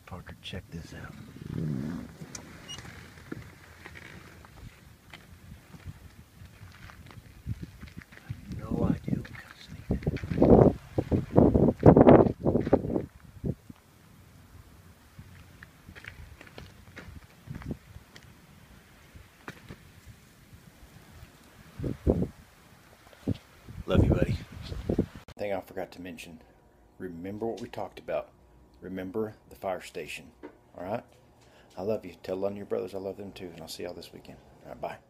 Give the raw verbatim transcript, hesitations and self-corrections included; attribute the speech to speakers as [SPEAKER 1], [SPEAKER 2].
[SPEAKER 1] Parker, check this out. No idea what kind of snake that is. Love you, buddy. Thing I forgot to mention. Remember what we talked about. Remember the fire station. All right? I love you. Tell on your brothers I love them too. And I'll see y'all this weekend. All right, bye.